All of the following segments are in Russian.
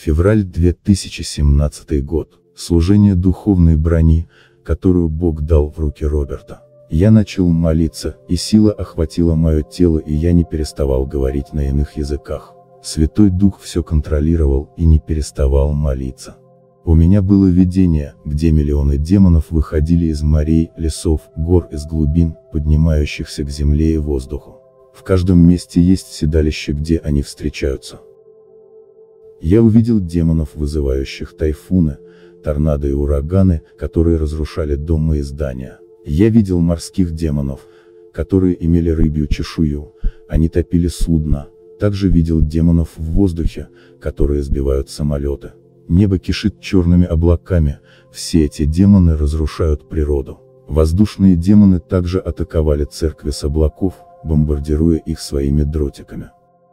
Февраль 2017 год. Служение духовной брони, которую Бог дал в руки Роберта. Я начал молиться, и сила охватила мое тело, и я не переставал говорить на иных языках. Святой Дух все контролировал и не переставал молиться. У меня было видение, где миллионы демонов выходили из морей, лесов, гор, из глубин, поднимающихся к земле и воздуху. В каждом месте есть седалище, где они встречаются. Я увидел демонов, вызывающих тайфуны, торнадо и ураганы, которые разрушали дома и здания. Я видел морских демонов, которые имели рыбью чешую, они топили судна. Также видел демонов в воздухе, которые сбивают самолеты. Небо кишит черными облаками, все эти демоны разрушают природу. Воздушные демоны также атаковали церкви с облаков, бомбардируя их своими дротиками.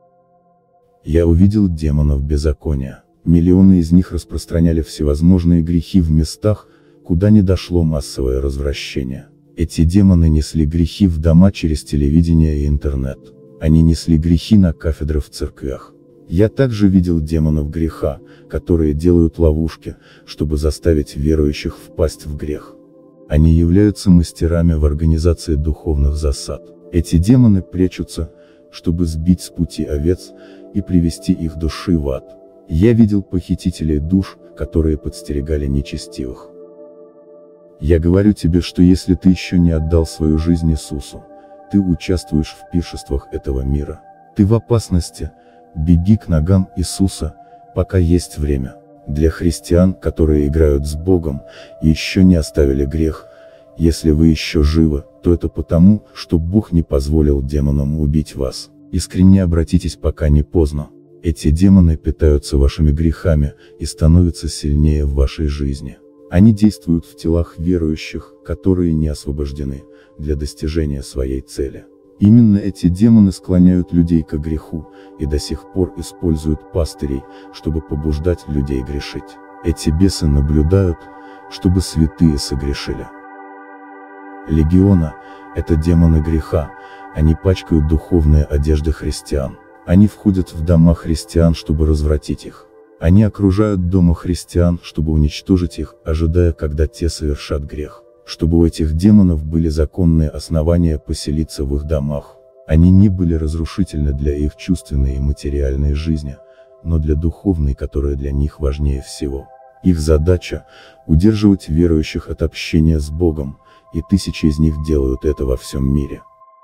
Я увидел демонов беззакония. Миллионы из них распространяли всевозможные грехи в местах, куда не дошло массовое развращение. Эти демоны несли грехи в дома через телевидение и интернет. Они несли грехи на кафедры в церквях. Я также видел демонов греха, которые делают ловушки, чтобы заставить верующих впасть в грех. Они являются мастерами в организации духовных засад. Эти демоны прячутся, чтобы сбить с пути овец и привести их души в ад. Я видел похитителей душ, которые подстерегали нечестивых. Я говорю тебе, что если ты еще не отдал свою жизнь Иисусу, ты участвуешь в пиршествах этого мира. Ты в опасности, беги к ногам Иисуса, пока есть время. Для христиан, которые играют с Богом и еще не оставили грех, если вы еще живы, то это потому, что Бог не позволил демонам убить вас. Искренне обратитесь, пока не поздно. Эти демоны питаются вашими грехами и становятся сильнее в вашей жизни. Они действуют в телах верующих, которые не освобождены, для достижения своей цели. Именно эти демоны склоняют людей к греху, и до сих пор используют пастырей, чтобы побуждать людей грешить. Эти бесы наблюдают, чтобы святые согрешили. Легиона – это демоны греха, они пачкают духовные одежды христиан. Они входят в дома христиан, чтобы развратить их. Они окружают дома христиан, чтобы уничтожить их, ожидая, когда те совершат грех. Чтобы у этих демонов были законные основания поселиться в их домах. Они не были разрушительны для их чувственной и материальной жизни, но для духовной, которая для них важнее всего. Их задача – удерживать верующих от общения с Богом, и тысячи из них делают это во всем мире.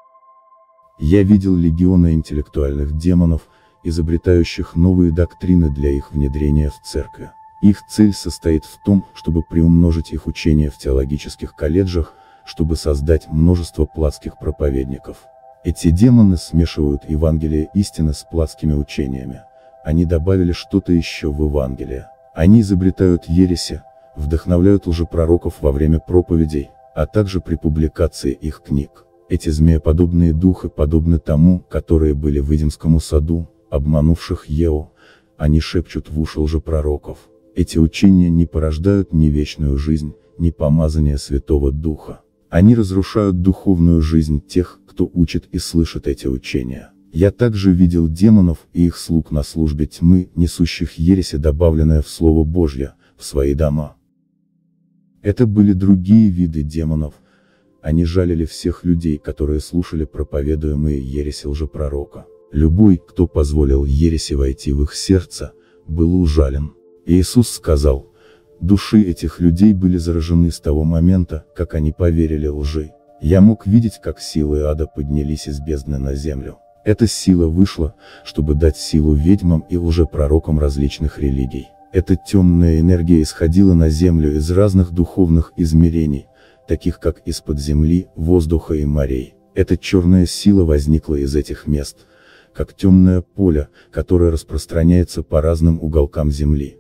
Я видел легионы интеллектуальных демонов, изобретающих новые доктрины для их внедрения в церкви. Их цель состоит в том, чтобы приумножить их учение в теологических колледжах, чтобы создать множество плотских проповедников. Эти демоны смешивают Евангелие истины с плотскими учениями. Они добавили что-то еще в Евангелие. Они изобретают ереси, вдохновляют лжепророков во время проповедей, а также при публикации их книг. Эти змееподобные духи подобны тому, которые были в Эдемском саду, обманувших Еву. Они шепчут в уши лжепророков. Эти учения не порождают ни вечную жизнь, ни помазание Святого Духа. Они разрушают духовную жизнь тех, кто учит и слышит эти учения. Я также видел демонов и их слуг на службе тьмы, несущих ереси, добавленное в Слово Божье, в свои дома. Это были другие виды демонов. Они жалили всех людей, которые слушали проповедуемые ереси лжепророка. Любой, кто позволил ереси войти в их сердце, был ужален. Иисус сказал: души этих людей были заражены с того момента, как они поверили лжи. Я мог видеть, как силы ада поднялись из бездны на землю. Эта сила вышла, чтобы дать силу ведьмам и лжепророкам различных религий. Эта темная энергия исходила на землю из разных духовных измерений, таких как из-под земли, воздуха и морей. Эта черная сила возникла из этих мест, как темное поле, которое распространяется по разным уголкам земли.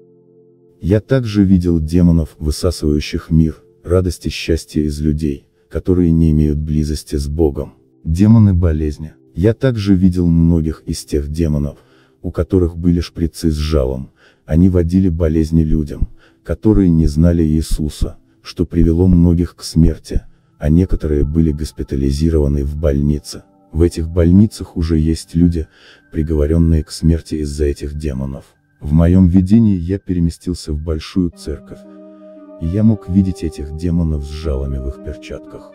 Я также видел демонов, высасывающих мир, радость и счастье из людей, которые не имеют близости с Богом. Демоны болезни. Я также видел многих из тех демонов, у которых были шприцы с жалом. Они водили болезни людям, которые не знали Иисуса, что привело многих к смерти, а некоторые были госпитализированы в больнице. В этих больницах уже есть люди, приговоренные к смерти из-за этих демонов. В моем видении я переместился в большую церковь, и я мог видеть этих демонов с жалами в их перчатках.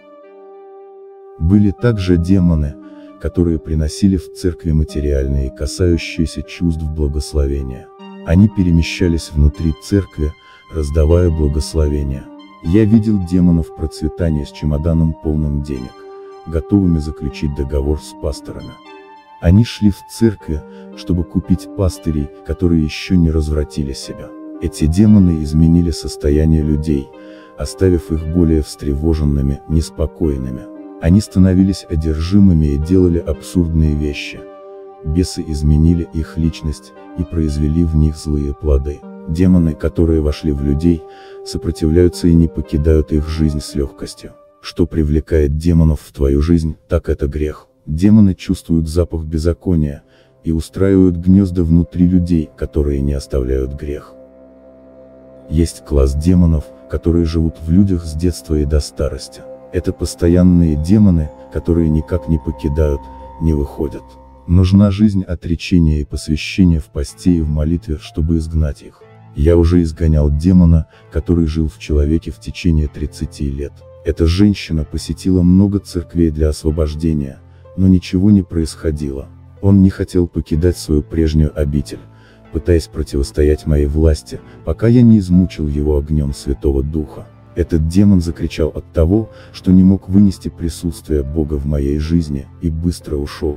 Были также демоны, которые приносили в церкви материальные и касающиеся чувств благословения. Они перемещались внутри церкви, раздавая благословения. Я видел демонов процветания с чемоданом полным денег, готовыми заключить договор с пасторами. Они шли в церкви, чтобы купить пастырей, которые еще не развратили себя. Эти демоны изменили состояние людей, оставив их более встревоженными, неспокойными. Они становились одержимыми и делали абсурдные вещи. Бесы изменили их личность и произвели в них злые плоды. Демоны, которые вошли в людей, сопротивляются и не покидают их жизнь с легкостью. Что привлекает демонов в твою жизнь, так это грех. Демоны чувствуют запах беззакония и устраивают гнезда внутри людей, которые не оставляют грех. Есть класс демонов, которые живут в людях с детства и до старости. Это постоянные демоны, которые никак не покидают, не выходят. Нужна жизнь отречения и посвящения в посте и в молитве, чтобы изгнать их. Я уже изгонял демона, который жил в человеке в течение 30 лет. Эта женщина посетила много церквей для освобождения, но ничего не происходило. Он не хотел покидать свою прежнюю обитель, пытаясь противостоять моей власти, пока я не измучил его огнем Святого Духа. Этот демон закричал от того, что не мог вынести присутствие Бога в моей жизни, и быстро ушел.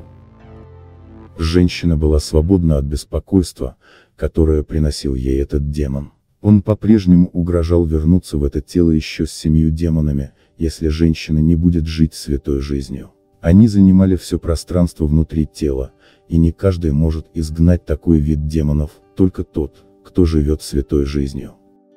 Женщина была свободна от беспокойства, которое приносил ей этот демон. Он по-прежнему угрожал вернуться в это тело еще с 7 демонами, если женщина не будет жить святой жизнью. Они занимали все пространство внутри тела, и не каждый может изгнать такой вид демонов, только тот, кто живет святой жизнью.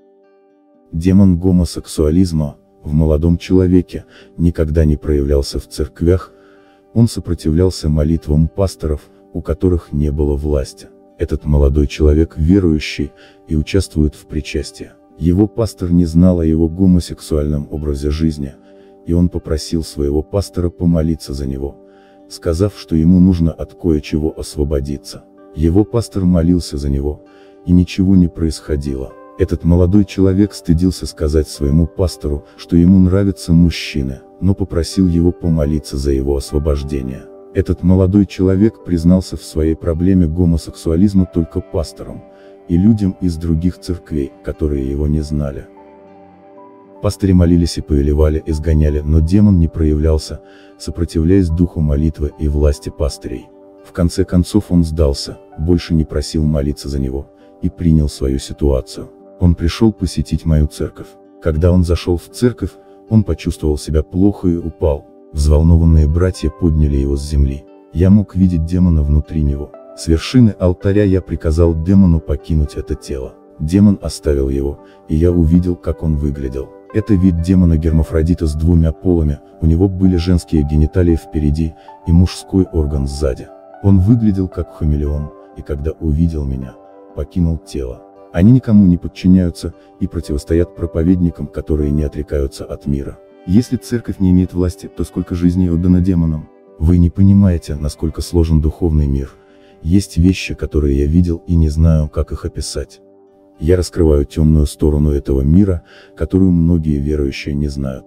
Демон гомосексуализма в молодом человеке никогда не проявлялся в церквях, он сопротивлялся молитвам пасторов, у которых не было власти. Этот молодой человек верующий и участвует в причастии. Его пастор не знал о его гомосексуальном образе жизни, и он попросил своего пастора помолиться за него, сказав, что ему нужно от кое-чего освободиться. Его пастор молился за него, и ничего не происходило. Этот молодой человек стыдился сказать своему пастору, что ему нравятся мужчины, но попросил его помолиться за его освобождение. Этот молодой человек признался в своей проблеме гомосексуализма только пасторам и людям из других церквей, которые его не знали. Пастыри молились и повелевали, изгоняли, но демон не проявлялся, сопротивляясь духу молитвы и власти пастырей. В конце концов он сдался, больше не просил молиться за него, и принял свою ситуацию. Он пришел посетить мою церковь. Когда он зашел в церковь, он почувствовал себя плохо и упал. Взволнованные братья подняли его с земли. Я мог видеть демона внутри него. С вершины алтаря я приказал демону покинуть это тело. Демон оставил его, и я увидел, как он выглядел. Это вид демона гермафродита с 2 полами, у него были женские гениталии впереди, и мужской орган сзади. Он выглядел как хамелеон, и когда увидел меня, покинул тело. Они никому не подчиняются, и противостоят проповедникам, которые не отрекаются от мира. Если церковь не имеет власти, то сколько жизней отдано демонам? Вы не понимаете, насколько сложен духовный мир. Есть вещи, которые я видел и не знаю, как их описать. Я раскрываю темную сторону этого мира, которую многие верующие не знают.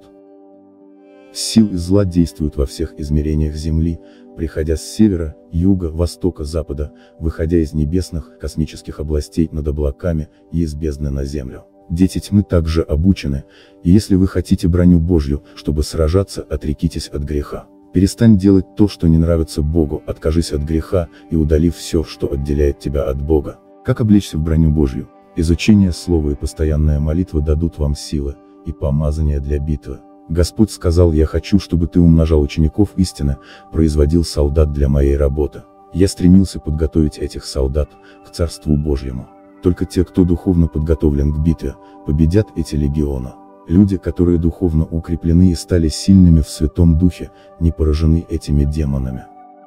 Силы зла действуют во всех измерениях Земли, приходя с севера, юга, востока, запада, выходя из небесных, космических областей над облаками и из бездны на землю. Дети тьмы также обучены, и если вы хотите броню Божью, чтобы сражаться, отрекитесь от греха. Перестань делать то, что не нравится Богу, откажись от греха и удали все, что отделяет тебя от Бога. Как облечься в броню Божью? Изучение слова и постоянная молитва дадут вам силы и помазание для битвы. Господь сказал: я хочу, чтобы ты умножал учеников истины, производил солдат для моей работы. Я стремился подготовить этих солдат к Царству Божьему. Только те, кто духовно подготовлен к битве, победят эти легионы. Люди, которые духовно укреплены и стали сильными в Святом Духе, не поражены этими демонами.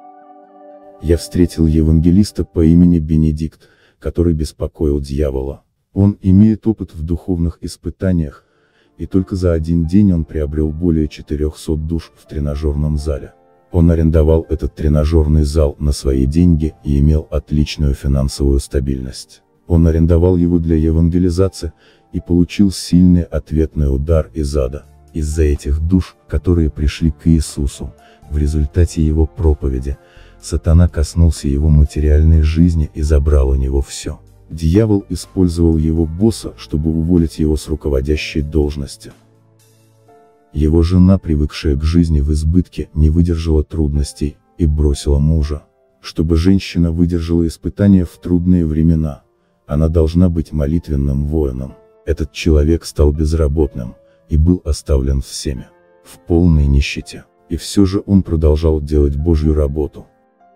Я встретил евангелиста по имени Бенедикт, который беспокоил дьявола. Он имеет опыт в духовных испытаниях, и только за один день он приобрел более 400 душ в тренажерном зале. Он арендовал этот тренажерный зал на свои деньги и имел отличную финансовую стабильность. Он арендовал его для евангелизации, и получил сильный ответный удар из ада. Из-за этих душ, которые пришли к Иисусу, в результате его проповеди, сатана коснулся его материальной жизни и забрал у него все. Дьявол использовал его босса, чтобы уволить его с руководящей должности. Его жена, привыкшая к жизни в избытке, не выдержала трудностей и бросила мужа. Чтобы женщина выдержала испытания в трудные времена, она должна быть молитвенным воином. Этот человек стал безработным и был оставлен всеми, в полной нищете. И все же он продолжал делать Божью работу.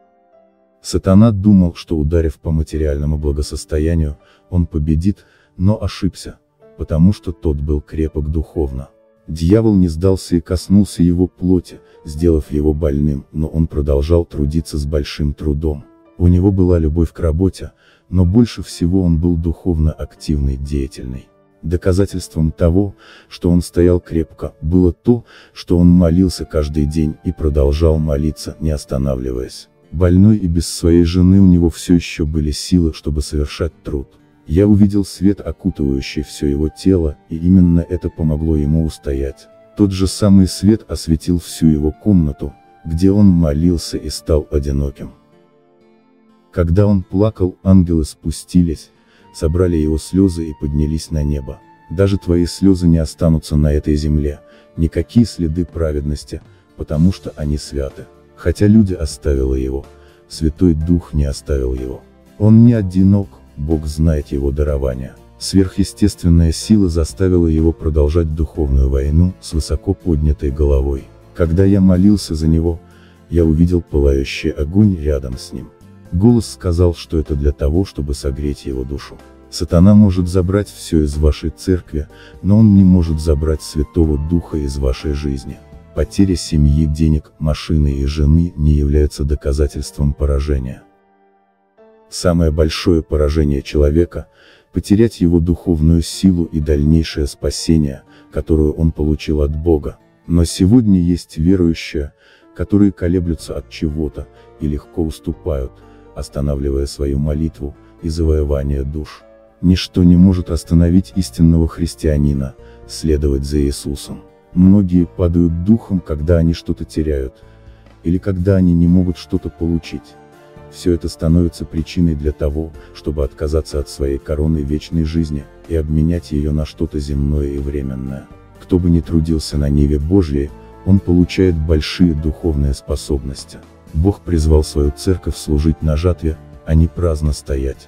Сатана думал, что ударив по материальному благосостоянию, он победит, но ошибся, потому что тот был крепок духовно. Дьявол не сдался и коснулся его плоти, сделав его больным, но он продолжал трудиться с большим трудом. У него была любовь к работе, но больше всего он был духовно активный, деятельный. Доказательством того, что он стоял крепко, было то, что он молился каждый день и продолжал молиться, не останавливаясь. Больной и без своей жены у него все еще были силы, чтобы совершать труд. Я увидел свет, окутывающий все его тело, и именно это помогло ему устоять. Тот же самый свет осветил всю его комнату, где он молился и стал одиноким. Когда он плакал, ангелы спустились, собрали его слезы и поднялись на небо. Даже твои слезы не останутся на этой земле, никакие следы праведности, потому что они святы. Хотя люди оставили его, Святой Дух не оставил его. Он не одинок, Бог знает его дарования. Сверхъестественная сила заставила его продолжать духовную войну с высоко поднятой головой. Когда я молился за него, я увидел пылающий огонь рядом с ним. Голос сказал, что это для того, чтобы согреть его душу. Сатана может забрать все из вашей церкви, но он не может забрать Святого Духа из вашей жизни. Потеря семьи, денег, машины и жены не является доказательством поражения. Самое большое поражение человека – потерять его духовную силу и дальнейшее спасение, которое он получил от Бога. Но сегодня есть верующие, которые колеблются от чего-то и легко уступают, останавливая свою молитву и завоевание душ. Ничто не может остановить истинного христианина следовать за Иисусом. Многие падают духом, когда они что-то теряют, или когда они не могут что-то получить. Все это становится причиной для того, чтобы отказаться от своей короны вечной жизни и обменять ее на что-то земное и временное. Кто бы ни трудился на ниве Божьей, он получает большие духовные способности. Бог призвал свою церковь служить на жатве, а не праздно стоять.